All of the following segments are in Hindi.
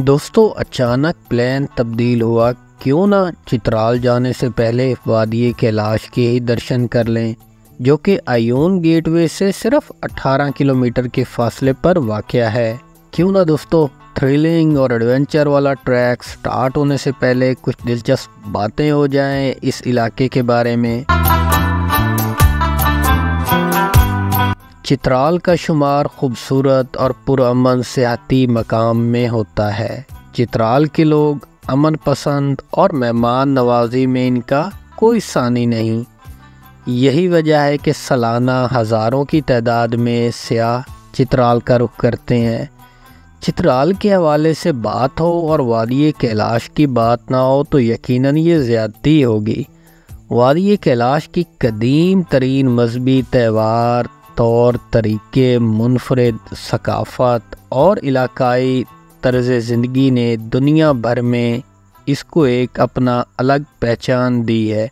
दोस्तों अचानक प्लान तब्दील हुआ, क्यों ना चित्राल जाने से पहले वादी कैलाश के ही दर्शन कर लें, जो कि आयोन गेटवे से सिर्फ 18 किलोमीटर के फासले पर वाक़या है। क्यों ना दोस्तों थ्रिलिंग और एडवेंचर वाला ट्रैक स्टार्ट होने से पहले कुछ दिलचस्प बातें हो जाएं इस इलाके के बारे में। चित्राल का शुमार खूबसूरत और पुरअमन सियाती मकाम में होता है। चित्राल के लोग अमन पसंद और मेहमान नवाजी में इनका कोई सानी नहीं। यही वजह है कि सालाना हज़ारों की तादाद में सियाह चित्राल का रुख करते हैं। चित्राल के हवाले से बात हो और वादी कैलाश की बात ना हो तो यकीनन ये ज़्यादती होगी। वादी कैलाश की कदीम तरीन मजहबी त्यौहार, तौर तरीके, मुनफरिद सकाफ़त और इलाकाई तर्ज़ ज़िंदगी ने दुनिया भर में इसको एक अपना अलग पहचान दी है।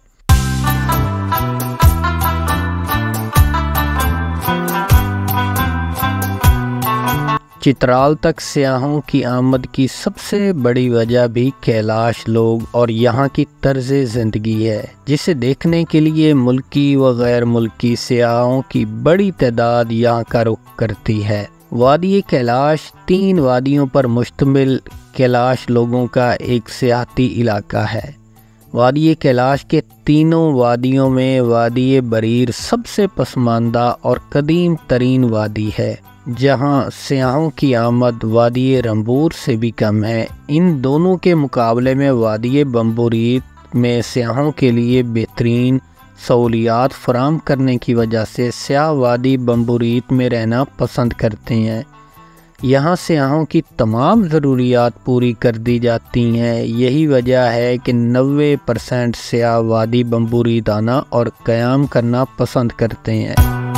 चित्राल तक सियाहों की आमद की सबसे बड़ी वजह भी कैलाश लोग और यहाँ की तर्ज़ ज़िंदगी है, जिसे देखने के लिए मुल्की व गैर मुल्की सियाहों की बड़ी तादाद यहाँ का रुख करती है। वादी कैलाश 3 वादियों पर मुश्तमिल कैलाश लोगों का एक सियाहती इलाका है। वादी कैलाश के तीनों वादियों में वादी बरीर सबसे पसमानदा और कदीम तरीन वादी है, जहां सियाहों की आमद वादी रंबूर से भी कम है। इन दोनों के मुकाबले में वादी बम्बूरीत में सियाहों के लिए बेहतरीन सहूलियात फराम करने की वजह से सियाह वादी बम्बूरीत में रहना पसंद करते हैं। यहाँ सियाहों की तमाम ज़रूरियात पूरी कर दी जाती हैं। यही वजह है कि 90% सियाह वादी बम्बूरीत आना और क़याम करना पसंद करते हैं।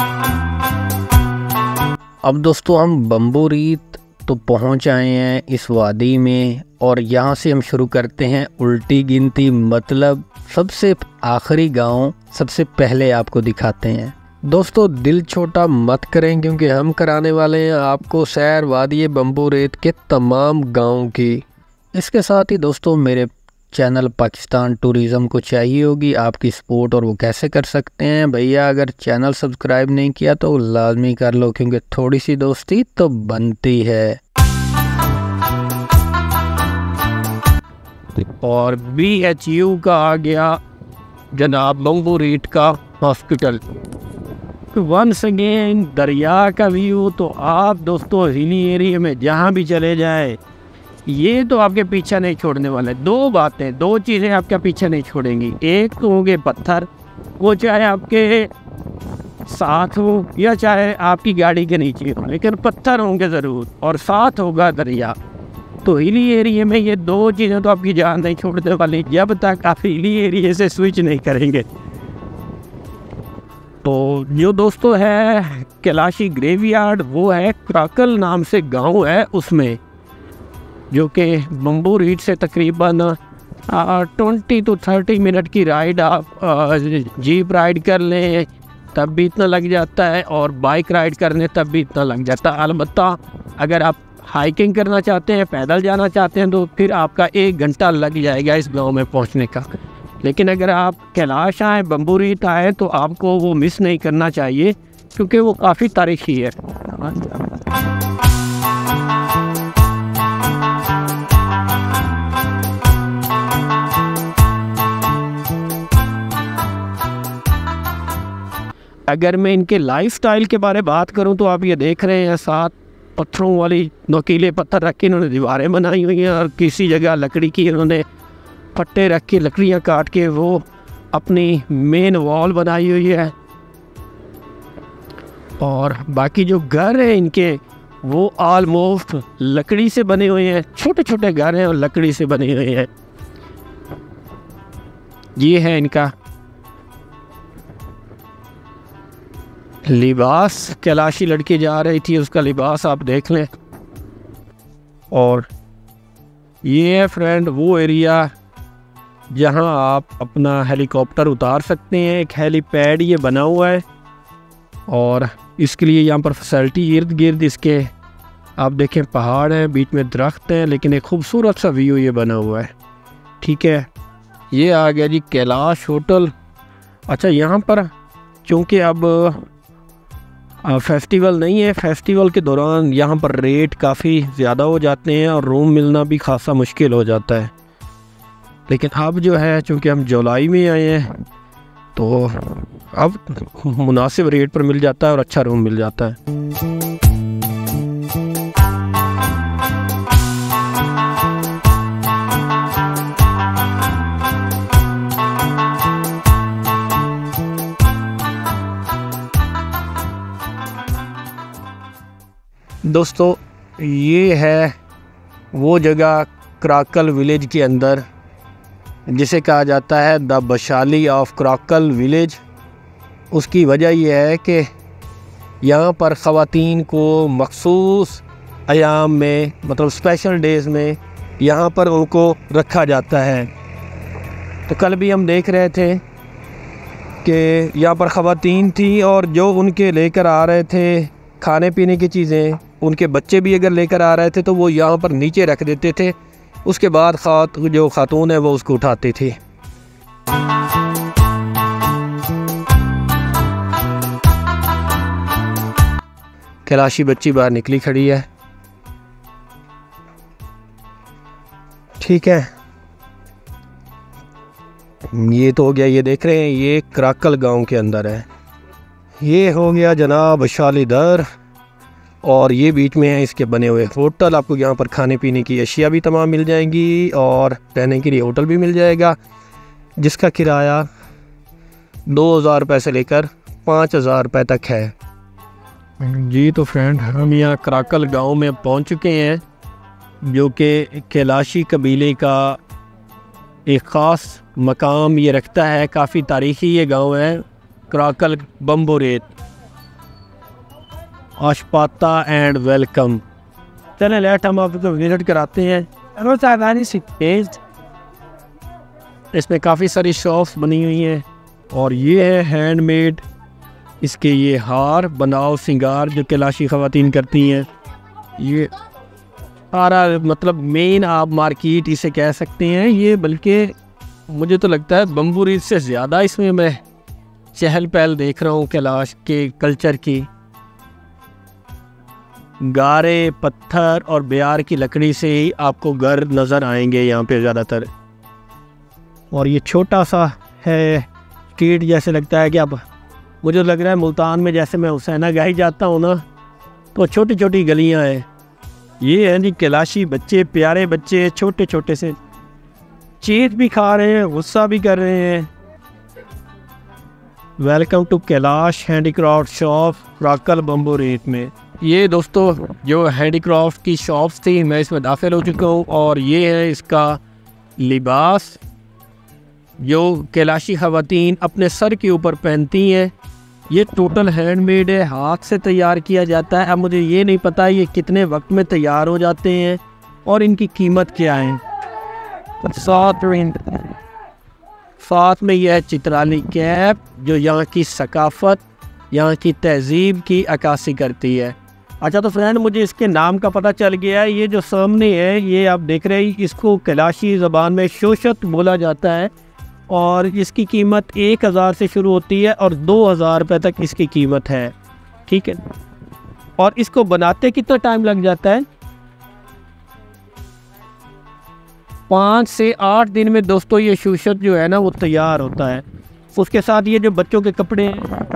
अब दोस्तों हम बम्बूरीत तो पहुंच आए हैं इस वादी में, और यहाँ से हम शुरू करते हैं उल्टी गिनती, मतलब सबसे आखिरी गांव सबसे पहले आपको दिखाते हैं। दोस्तों दिल छोटा मत करें, क्योंकि हम कराने वाले हैं आपको सैर वादी बम्बूरीत के तमाम गाँव की। इसके साथ ही दोस्तों मेरे चैनल पाकिस्तान टूरिज़म को चाहिए होगी आपकी सपोर्ट, और वो कैसे कर सकते हैं भैया? अगर चैनल सब्सक्राइब नहीं किया तो लाजमी कर लो, क्योंकि थोड़ी सी दोस्ती तो बनती है। और BHU का आ गया जनाब बम्बूरीत का हॉस्पिटल। वंस अगेन दरिया का व्यू। तो आप दोस्तों हिली एरिया में जहाँ भी चले जाए ये तो आपके पीछा नहीं छोड़ने वाले। 2 चीज़ें आपका पीछा नहीं छोड़ेंगी। एक तो होंगे पत्थर, वो चाहे आपके साथ हो या चाहे आपकी गाड़ी के नीचे हो, लेकिन पत्थर होंगे ज़रूर, और साथ होगा दरिया। तो हिली एरिया में ये 2 चीज़ें तो आपकी जान नहीं छोड़ने वाली जब तक आप हिली एरिया से स्विच नहीं करेंगे। तो जो दोस्तों है कैलाशी ग्रेवयार्ड, वो है क्राकल नाम से गाँव है उसमें, जो कि बम्बूरीत से तकरीबन 20 to 30 मिनट की राइड आप जीप राइड कर लें तब भी इतना लग जाता है, और बाइक राइड करने तब भी इतना लग जाता है। अलबत्ता अगर आप हाइकिंग करना चाहते हैं, पैदल जाना चाहते हैं, तो फिर आपका 1 घंटा लग जाएगा इस गांव में पहुंचने का। लेकिन अगर आप कैलाश आए, बम्बूरीत आए, तो आपको वो मिस नहीं करना चाहिए, क्योंकि वो काफ़ी तारीखी है। अगर मैं इनके लाइफस्टाइल के बारे में बात करूं तो आप ये देख रहे हैं 7 पत्थरों वाली नुकीले पत्थर रख के इन्होंने दीवारें बनाई हुई हैं, और किसी जगह लकड़ी की इन्होंने पट्टे रख के लकड़ियाँ काट के वो अपनी मेन वॉल बनाई हुई है। और बाकी जो घर हैं इनके वो ऑलमोस्ट लकड़ी से बने हुए हैं। छोटे छोटे घर हैं और लकड़ी से बने हुए हैं। ये है इनका लिबास। कैलाशी लड़की जा रही थी, उसका लिबास आप देख लें। और ये है फ्रेंड वो एरिया जहां आप अपना हेलीकॉप्टर उतार सकते हैं। एक हेलीपैड ये बना हुआ है, और इसके लिए यहाँ पर फैसिलिटी इर्द गिर्द इसके आप देखें पहाड़ है, बीच में दरख्त है, लेकिन एक खूबसूरत सा व्यू ये बना हुआ है। ठीक है, ये आ गया जी कैलाश होटल। अच्छा, यहाँ पर चूँकि अब फेस्टिवल नहीं है, फेस्टिवल के दौरान यहाँ पर रेट काफ़ी ज़्यादा हो जाते हैं और रूम मिलना भी खासा मुश्किल हो जाता है। लेकिन अब जो है चूँकि हम जुलाई में आए हैं तो अब मुनासिब रेट पर मिल जाता है और अच्छा रूम मिल जाता है। दोस्तों, ये है वो जगह कराकल विलेज के अंदर जिसे कहा जाता है the Bashali of Karakal village. उसकी वजह यह है कि यहाँ पर ख़वातीन को मखसूस अयाम में, मतलब स्पेशल डेज़ में यहाँ पर उनको रखा जाता है। तो कल भी हम देख रहे थे कि यहाँ पर ख़वातीन थी और जो उनके लेकर आ रहे थे खाने पीने की चीज़ें, उनके बच्चे भी अगर लेकर आ रहे थे तो वो यहाँ पर नीचे रख देते थे। उसके बाद जो खातून है वो उसको उठाती थी। कैलाशी बच्ची बाहर निकली खड़ी है। ठीक है, ये तो हो गया, ये देख रहे हैं ये कराकल गांव के अंदर है। ये हो गया जनाब शाली दर, और ये बीच में है इसके बने हुए होटल। आपको यहाँ पर खाने पीने की अशिया भी तमाम मिल जाएंगी और रहने के लिए होटल भी मिल जाएगा, जिसका किराया 2000 रुपये से लेकर 5000 रुपये तक है जी। तो फ्रेंड, हम यहाँ कराकल गांव में पहुँच चुके हैं, जो कि कैलाशी कबीले का एक ख़ास मकाम ये रखता है। काफ़ी तारीख़ी ये गांव है, कराकल बम्बोरेत। आशपाता एंड वेलकम। चलें लेट हम आपको विजिट कराते हैं। इसमें काफ़ी सारी शॉप्स बनी हुई हैं और ये है हैंडमेड, इसके ये हार बनाओ सिंगार जो कैलाशी ख़वातीन करती हैं। ये सारा मतलब मेन आप मार्केट इसे कह सकते हैं ये, बल्कि मुझे तो लगता है बम्बोरेत से ज़्यादा इसमें मैं चहल पहल देख रहा हूँ कैलाश के कल्चर की। गारे, पत्थर और बेयार की लकड़ी से ही आपको घर नज़र आएंगे यहाँ पे ज़्यादातर। और ये छोटा सा है स्ट्रीट, जैसे लगता है कि अब मुझे लग रहा है मुल्तान में जैसे मैं हुसैना गाही जाता हूँ ना, तो छोटी छोटी गलियाँ हैं। ये हैं जी कैलाशी बच्चे, प्यारे बच्चे, छोटे छोटे से, चीज़ भी खा रहे हैं, गुस्सा भी कर रहे हैं। Welcome to Kalash handicraft shop Karakal Bumburet में। ये दोस्तों जो हैंडीक्राफ्ट की शॉप्स थी, मैं इसमें दाखिल हो चुका हूँ और ये है इसका लिबास जो कैलाशी ख़वातीन अपने सर के ऊपर पहनती हैं। ये टोटल हैंडमेड है, हाथ से तैयार किया जाता है। अब मुझे ये नहीं पता ये कितने वक्त में तैयार हो जाते हैं और इनकी कीमत क्या है। साथ में यह चित्राली कैप जो यहाँ की सकाफ़त, यहाँ की तहज़ीब की अक्कासी करती है। अच्छा, तो फ्रेंड मुझे इसके नाम का पता चल गया है। ये जो सामने है, ये आप देख रहे हैं, इसको कैलाशी ज़बान में शोशत बोला जाता है और इसकी कीमत 1000 से शुरू होती है और 2000 रुपये तक इसकी कीमत है। ठीक है, और इसको बनाते कितना टाइम लग जाता है? 5 से 8 दिन में दोस्तों ये शोशत जो है ना वो तैयार होता है। उसके साथ ये जो बच्चों के कपड़े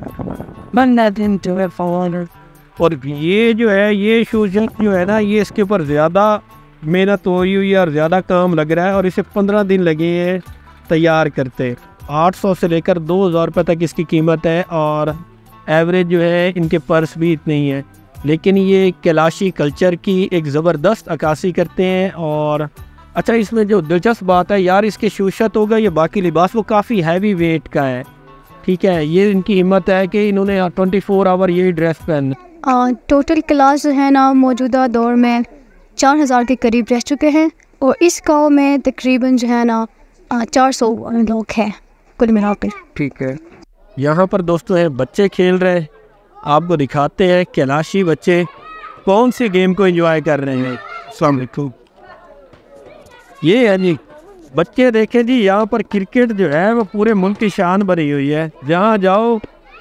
और ये जो है ये शोशत जो है ना, ये इसके ऊपर ज़्यादा मेहनत हुई हुई है और ज़्यादा काम लग रहा है और इसे 15 दिन लगे हैं तैयार करते। 800 से लेकर 2000 रुपये तक इसकी कीमत है और एवरेज जो है इनके पर्स भी इतने ही हैं। लेकिन ये कैलाशी कल्चर की एक ज़बरदस्त अक्कासी करते हैं। और अच्छा, इसमें जो दिलचस्प बात है यार, इसके शोशत होगा ये बाकी लिबास वो काफ़ी हैवी वेट का है। ठीक है, ये इनकी हिम्मत है कि इन्होंने 24 आवर यही ड्रेस पहन। टोटल क्लास जो है ना मौजूदा दौर में 4000 के करीब रह चुके हैं और इस गाँव में तकरीबन जो है ना 400 लोग हैं कुल मिलाकर। ठीक है, यहाँ पर दोस्तों हैं बच्चे खेल रहे हैं, आपको दिखाते हैं कैलाशी बच्चे कौन सी गेम को एंजॉय कर रहे हैं। अस्सलाम वालेकुम। ये है जी बच्चे, देखें जी यहाँ पर क्रिकेट जो है वो पूरे मुल्क की शान बनी हुई है। जहाँ जाओ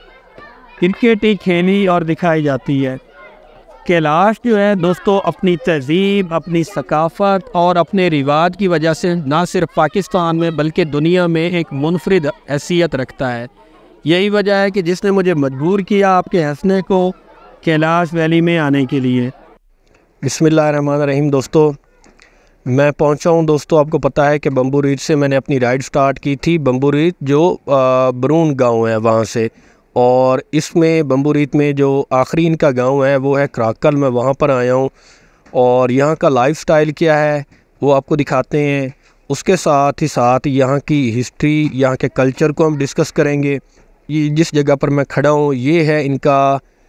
क्रिकेट ही खेली और दिखाई जाती है। कैलाश जो है दोस्तों अपनी तहज़ीब, अपनी सकाफ़त और अपने रिवाज की वजह से ना सिर्फ पाकिस्तान में बल्कि दुनिया में एक मुनफरिद हैसियत रखता है। यही वजह है कि जिसने मुझे मजबूर किया आपके हंसने को कैलाश वैली में आने के लिए। बिस्मिल्लाहिर्रहमानिर्रहीम। दोस्तों मैं पहुंचा हूं दोस्तों, आपको पता है कि बम्बू रीच से मैंने अपनी राइड स्टार्ट की थी। बम्बू रीच जो बरून गांव है वहां से, और इसमें बम्बू रीच में जो आखिरी इनका गांव है वो है क्राकल। मैं वहां पर आया हूं और यहां का लाइफस्टाइल क्या है वो आपको दिखाते हैं। उसके साथ ही साथ यहाँ की हिस्ट्री, यहाँ के कल्चर को हम डिस्कस करेंगे। ये जिस जगह पर मैं खड़ा हूँ ये है इनका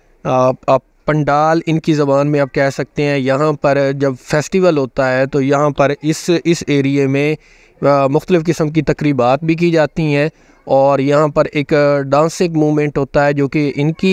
आप पंडाल इनकी ज़बान में आप कह सकते हैं। यहाँ पर जब फेस्टिवल होता है तो यहाँ पर इस एरिए में मुख्तलिफ़ किस्म की तकरीबात भी की जाती हैं, और यहाँ पर एक डांसिंग मूवमेंट होता है जो कि इनकी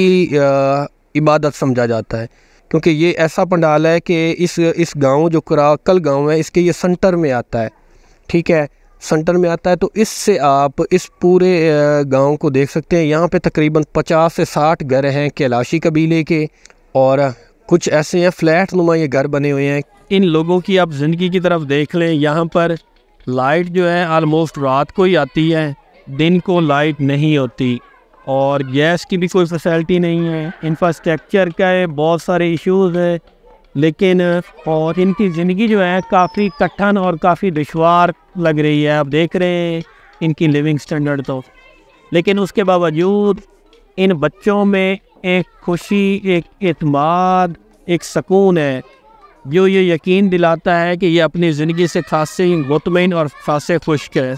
इबादत समझा जाता है, क्योंकि ये ऐसा पंडाल है कि इस गांव जो क्राकल गांव है इसके ये सेंटर में आता है। ठीक है, सेंटर में आता है तो इससे आप इस पूरे गांव को देख सकते हैं। यहाँ पे तकरीबन 50 से 60 घर हैं कैलाशी कबीले के, और कुछ ऐसे हैं फ्लैट नुमा ये घर बने हुए हैं। इन लोगों की आप ज़िंदगी की तरफ देख लें। यहाँ पर लाइट जो है आलमोस्ट रात को ही आती है, दिन को लाइट नहीं होती, और गैस की भी कोई फैसिलिटी नहीं है। इंफ्रास्ट्रक्चर का है, बहुत सारे इश्यूज़ हैं, लेकिन और इनकी ज़िंदगी जो है काफ़ी कठिन और काफ़ी दुश्वार लग रही है। आप देख रहे हैं इनकी लिविंग स्टैंडर्ड तो, लेकिन उसके बावजूद इन बच्चों में एक खुशी, एक एतमाद, एक सुकून है जो ये यकीन दिलाता है कि ये अपनी ज़िंदगी से खासे मुतमईन और खासे खुश है।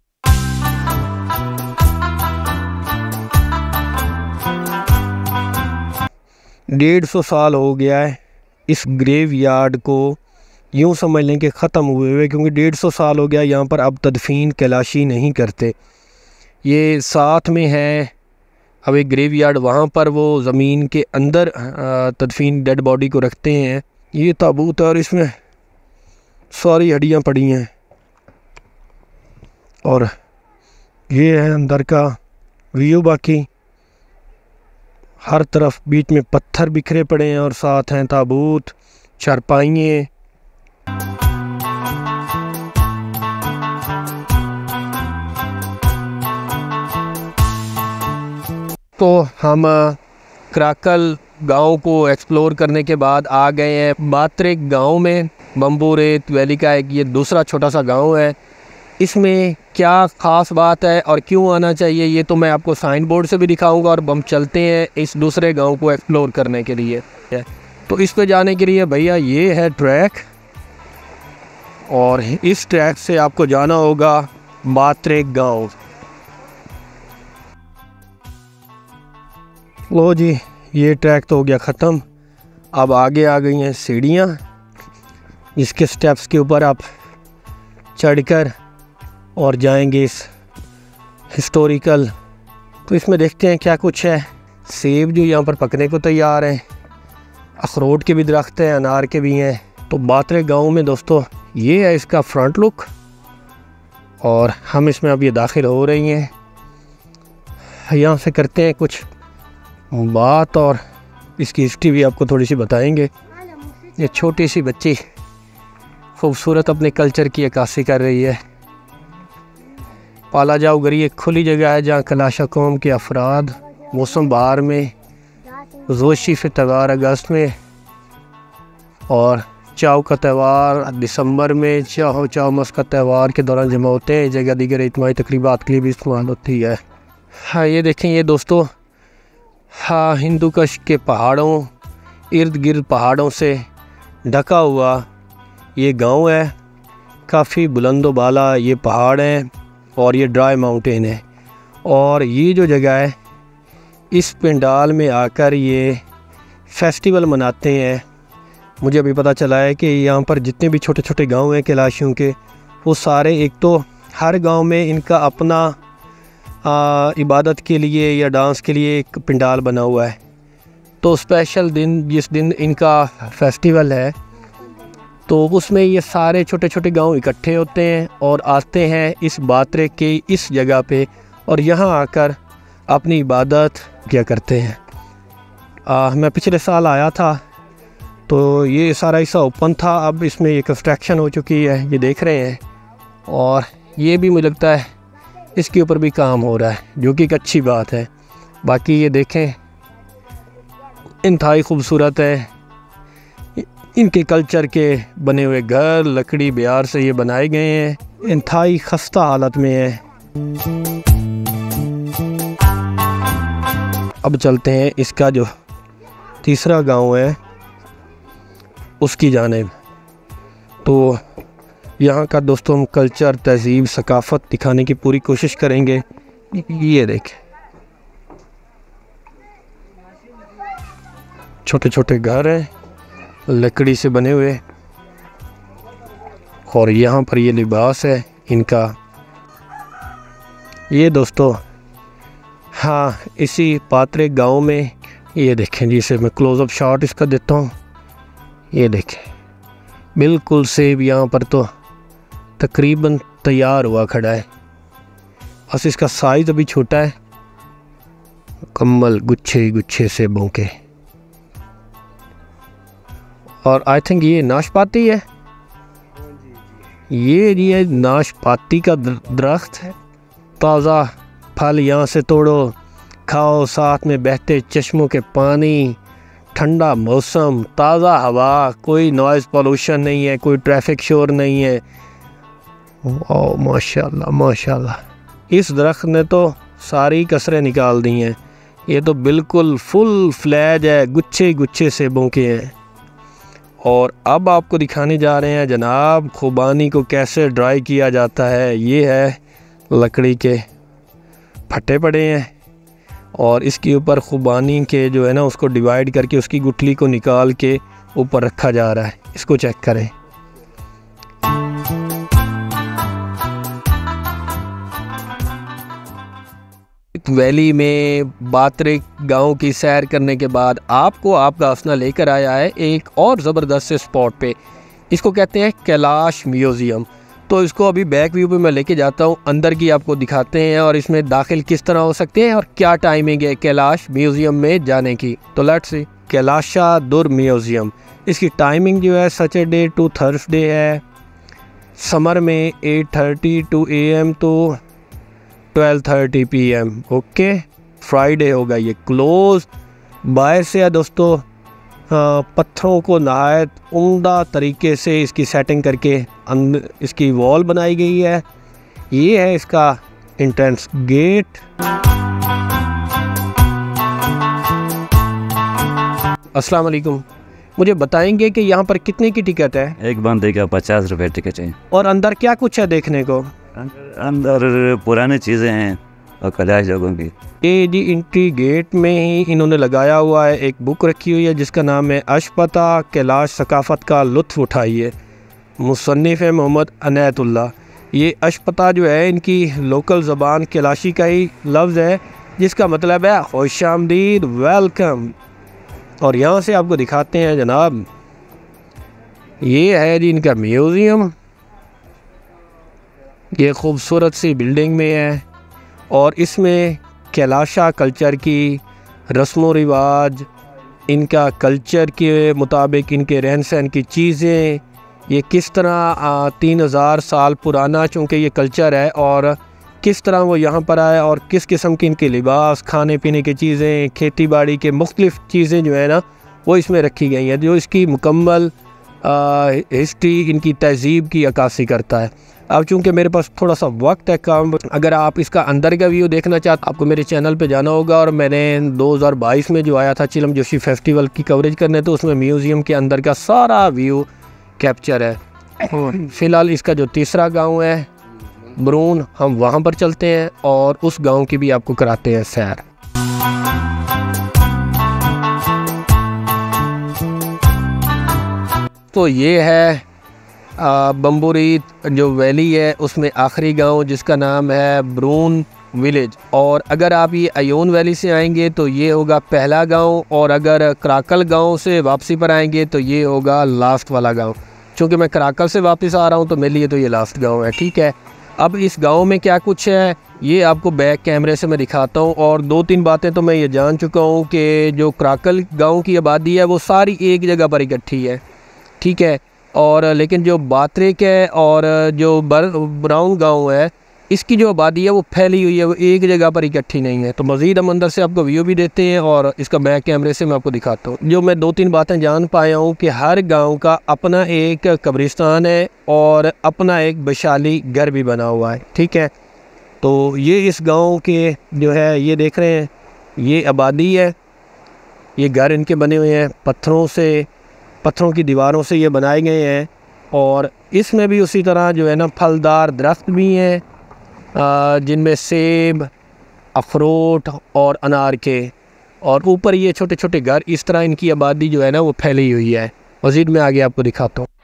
150 साल हो गया है इस ग्रेव यार्ड को यूँ समझ लें कि ख़त्म हुए, क्योंकि 150 साल हो गया यहाँ पर अब तदफीन कैलाशी नहीं करते। ये साथ में है अब एक ग्रेव यार्ड, वहाँ पर वो ज़मीन के अंदर तदफीन डेड बॉडी को रखते हैं। ये ताबूत है और इसमें सारी हड्डियाँ पड़ी हैं, और ये है अंदर का व्यू। बाकी हर तरफ बीच में पत्थर बिखरे पड़े हैं और साथ हैं ताबूत, चारपाइयाँ। तो हम क्राकल गांव को एक्सप्लोर करने के बाद आ गए हैं बात्रेक गांव में। बम्बू रेत वैली का एक ये दूसरा छोटा सा गांव है। इसमें क्या ख़ास बात है और क्यों आना चाहिए ये तो मैं आपको साइन बोर्ड से भी दिखाऊंगा, और हम चलते हैं इस दूसरे गांव को एक्सप्लोर करने के लिए। तो इस पे जाने के लिए भैया ये है ट्रैक, और इस ट्रैक से आपको जाना होगा बात्रेक गांव। लो जी, ये ट्रैक तो हो गया ख़त्म। अब आगे आ गई हैं सीढ़ियाँ, जिसके स्टेप्स के ऊपर आप चढ़कर और जाएंगे इस हिस्टोरिकल। तो इसमें देखते हैं क्या कुछ है। सेब जो यहाँ पर पकने को तैयार हैं, अखरोट के भी दरख्त हैं, अनार के भी हैं। तो बात्रेक गांव में दोस्तों ये है इसका फ्रंट लुक, और हम इसमें अब ये दाखिल हो रही हैं। यहाँ से करते हैं कुछ बात और इसकी हिस्ट्री भी आपको थोड़ी सी बताएंगे। ये छोटी सी बच्ची खूबसूरत अपने कल्चर की अक्कासी कर रही है। पाला जाओ गरी एक खुली जगह है जहाँ कलाशा कौम के अफराद मौसम बहार में, जोशी से त्यौहार अगस्त में, और चाव का त्यौहार दिसंबर में, चाहो चाव मस का त्यौहार के दौरान जमा होते हैं। जगह दीगर इज्तिमाई तकरीबात के लिए भी इस्तेमाल होती है। हाँ ये देखें, ये दोस्तों हाँ हिंदू कश के पहाड़ों, इर्द गिर्द पहाड़ों से ढका हुआ ये गांव है। काफ़ी बुलंदो बाला ये पहाड़ हैं और ये ड्राई माउंटेन है। और ये जो जगह है इस पंडाल में आकर ये फेस्टिवल मनाते हैं। मुझे अभी पता चला है कि यहाँ पर जितने भी छोटे छोटे गांव हैं कैलाशियों के, वो सारे एक तो हर गांव में इनका अपना इबादत के लिए या डांस के लिए एक पंडाल बना हुआ है। तो स्पेशल दिन जिस दिन इनका फेस्टिवल है तो उसमें ये सारे छोटे छोटे गांव इकट्ठे होते हैं और आते हैं इस बातरे के इस जगह पे और यहाँ आकर अपनी इबादत किया करते हैं। मैं पिछले साल आया था तो ये सारा हिस्सा ओपन था, अब इसमें ये कंस्ट्रक्शन हो चुकी है, ये देख रहे हैं। और ये भी मुझे लगता है इसके ऊपर भी काम हो रहा है, जो कि एक अच्छी बात है। बाकी ये देखें इंतहाई खूबसूरत है, इनके कल्चर के बने हुए घर लकड़ी बिहार से ये बनाए गए हैं, इंतहाई खस्ता हालत में है। अब चलते हैं इसका जो तीसरा गांव है उसकी जानिब। तो यहाँ का दोस्तों हम कल्चर तहजीब सकाफ़त दिखाने की पूरी कोशिश करेंगे। ये देखें छोटे छोटे घर हैं लकड़ी से बने हुए और यहाँ पर ये लिबास है इनका। ये दोस्तों हाँ इसी पात्रे गांव में ये देखें जी, इसे मैं क्लोज़अप शॉट इसका देता हूँ। ये देखें बिल्कुल सेब यहाँ पर तो तकरीबन तैयार हुआ खड़ा है, बस इसका साइज़ अभी छोटा है। मुकम्मल गुच्छे गुच्छे सेबों के। और आई थिंक ये नाशपाती है, ये नाशपाती का दरख्त है। ताज़ा फल यहाँ से तोड़ो खाओ, साथ में बहते चश्मों के पानी, ठंडा मौसम, ताज़ा हवा, कोई नॉइज़ पोल्यूशन नहीं है, कोई ट्रैफिक शोर नहीं है। ओह माशाल्लाह माशाल्लाह, इस दरख्त ने तो सारी कसरें निकाल दी हैं। ये तो बिल्कुल फुल फ्लैज है, गुच्छे गुच्छे सेबों के हैं। और अब आपको दिखाने जा रहे हैं जनाब खुबानी को कैसे ड्राई किया जाता है। ये है लकड़ी के फटे पड़े हैं और इसके ऊपर खुबानी के जो है ना उसको डिवाइड करके उसकी गुठली को निकाल के ऊपर रखा जा रहा है। इसको चेक करें। वैली में बातरे गांव की सैर करने के बाद आपको आपका हंसना लेकर आया है एक और ज़बरदस्त से स्पॉट पे। इसको कहते हैं कैलाश म्यूज़ियम। तो इसको अभी बैक व्यू पे मैं लेके जाता हूँ, अंदर की आपको दिखाते हैं और इसमें दाखिल किस तरह हो सकते हैं और क्या टाइमिंग है कैलाश म्यूज़ियम में जाने की। तो लेट्स सी। कैलाशा दुर म्यूज़ियम, इसकी टाइमिंग जो है सैटरडे टू थर्सडे है। समर में 8:30 AM तो 12:30 PM। ओके, फ्राइडे होगा ये क्लोज। बाहर से है दोस्तों, पत्थरों को नहायत उम्दा तरीके से इसकी सेटिंग करके अंदर इसकी वॉल बनाई गई है। ये है इसका एंट्रेंस गेट। अस्सलाम वालेकुम, मुझे बताएंगे कि यहाँ पर कितने की टिकट है? एक बंदे का 50 रुपये टिकट है। और अंदर क्या कुछ है देखने को? अंदर पुरानी चीज़ें हैं और कैलाश लोगों की। ये जी एंट्री गेट में ही इन्होंने लगाया हुआ है, एक बुक रखी हुई है जिसका नाम है अशपता कैलाश सकाफ़त का लुत्फ़ उठाइए। मुसन्निफ़ है मोहम्मद अनैतुल्लाह। ये अशपता जो है इनकी लोकल ज़बान कैलाशी का ही लफ्ज़ है जिसका मतलब है खुशामदीद, वेलकम। और यहाँ से आपको दिखाते हैं जनाब, ये है जी इनका म्यूज़ियम। ये खूबसूरत सी बिल्डिंग में है और इसमें कैलाशा कल्चर की रस्म व रिवाज, इनका कल्चर के मुताबिक इनके रहन सहन की चीज़ें, ये किस तरह 3000 साल पुराना चूँकि ये कल्चर है और किस तरह वो यहाँ पर आए और किस किस्म के इनके लिबास, खाने पीने की चीज़ें, खेती बाड़ी के मुख्तलिफ़ चीज़ें जो है ना वो इसमें रखी गई हैं, जो इसकी मुकम्मल हिस्ट्री, इनकी तहज़ीब की अक्कासी करता है। अब चूँकि मेरे पास थोड़ा सा वक्त है कम, अगर आप इसका अंदर का व्यू देखना चाहते आपको मेरे चैनल पे जाना होगा। और मैंने 2022 में जो आया था चिलम जोशी फेस्टिवल की कवरेज करने, तो उसमें म्यूज़ियम के अंदर का सारा व्यू कैप्चर है। फ़िलहाल इसका जो तीसरा गांव है ब्रून, हम वहाँ पर चलते हैं और उस गांव की भी आपको कराते हैं सैर। तो ये है बम्बूरीत जो वैली है उसमें आखिरी गांव जिसका नाम है ब्रून विलेज। और अगर आप ये अयोन वैली से आएंगे तो ये होगा पहला गांव, और अगर कराकल गांव से वापसी पर आएंगे तो ये होगा लास्ट वाला गांव। चूँकि मैं कराकल से वापस आ रहा हूँ तो मेरे लिए तो ये लास्ट गांव है, ठीक है। अब इस गांव में क्या कुछ है ये आपको बैक कैमरे से मैं दिखाता हूँ। और 2-3 बातें तो मैं ये जान चुका हूँ कि जो कराकल गांव की आबादी है वो सारी एक जगह पर इकट्ठी है, ठीक है। और लेकिन जो बातरेक है और जो ब्राउन गांव है इसकी जो आबादी है वो फैली हुई है, वो एक जगह पर इकट्ठी नहीं है। तो मज़ीद हम अंदर से आपको व्यू भी देते हैं और इसका बैक कैमरे से मैं आपको दिखाता हूँ। जो मैं 2-3 बातें जान पाया हूँ कि हर गांव का अपना एक कब्रिस्तान है और अपना एक बशाली घर भी बना हुआ है, ठीक है। तो ये इस गांव के जो है ये देख रहे हैं ये आबादी है, ये घर इनके बने हुए हैं पत्थरों की दीवारों से ये बनाए गए हैं। और इसमें भी उसी तरह जो है ना फलदार दरख्त भी हैं जिनमें सेब, अखरोट और अनार के, और ऊपर ये छोटे छोटे घर, इस तरह इनकी आबादी जो है ना वो फैली हुई है। मज़ीद मैं आगे आपको दिखाता हूँ।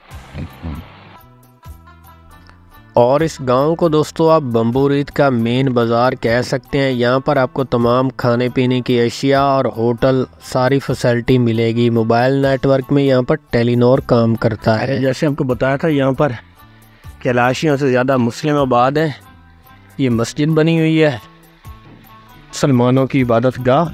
और इस गांव को दोस्तों आप बम्बू रीत का मेन बाज़ार कह सकते हैं। यहाँ पर आपको तमाम खाने पीने की अशिया और होटल सारी फैसिलिटी मिलेगी। मोबाइल नेटवर्क में यहाँ पर टेलीनॉर काम करता है। जैसे आपको बताया था यहाँ पर कैलाशियों से ज़्यादा मुस्लिम आबाद हैं। ये मस्जिद बनी हुई है मुसलमानों की इबादत गाह,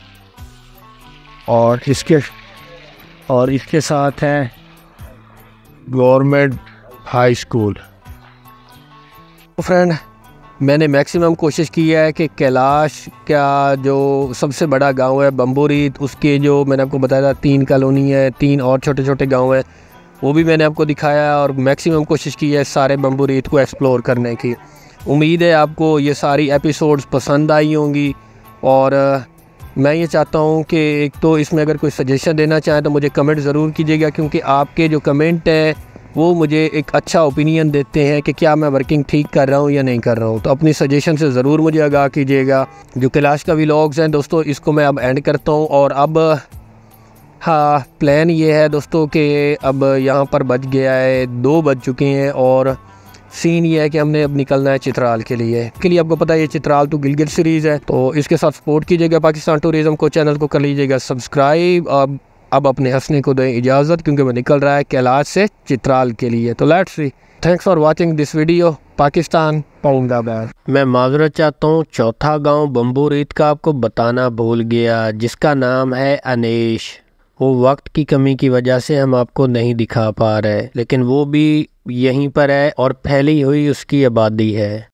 और इसके साथ है गवर्नमेंट हाई स्कूल। तो फ्रेंड मैंने मैक्सिमम कोशिश की है कि कैलाश का जो सबसे बड़ा गांव है बम्बू रीत, उसके जो मैंने आपको बताया था 3 कॉलोनी है, 3 और छोटे छोटे गांव हैं, वो भी मैंने आपको दिखाया और मैक्सिमम कोशिश की है सारे बम्बू रीत को एक्सप्लोर करने की। उम्मीद है आपको ये सारी एपिसोड्स पसंद आई होंगी। और मैं ये चाहता हूँ कि एक तो इसमें अगर कोई सजेशन देना चाहें तो मुझे कमेंट ज़रूर कीजिएगा, क्योंकि आपके जो कमेंट है वो मुझे एक अच्छा ओपिनियन देते हैं कि क्या मैं वर्किंग ठीक कर रहा हूँ या नहीं कर रहा हूँ। तो अपनी सजेशन से ज़रूर मुझे आगाह कीजिएगा। जो कैलाश का व्लॉग्स हैं दोस्तों इसको मैं अब एंड करता हूँ। और अब हाँ प्लान ये है दोस्तों कि अब यहाँ पर बज गया है 2 बज चुके हैं और सीन ये है कि हमने अब निकलना है चित्राल के लिए। आपको पता है ये चित्राल टू गिलगित सीरीज़ है, तो इसके साथ सपोर्ट कीजिएगा पाकिस्तान टूरिज़म को, चैनल को कर लीजिएगा सब्सक्राइब। अब अपने हंसने को दें इजाज़त, क्योंकि वो निकल रहा है कैलाश से चित्राल के लिए। तो let's see, thanks for watching this video. Pakistan पाउंदाबाद। मैं माजरत चाहता हूँ, चौथा गांव बम्बू रीत का आपको बताना भूल गया, जिसका नाम है अनेश। वो वक्त की कमी की वजह से हम आपको नहीं दिखा पा रहे, लेकिन वो भी यहीं पर है और फैली हुई उसकी आबादी है।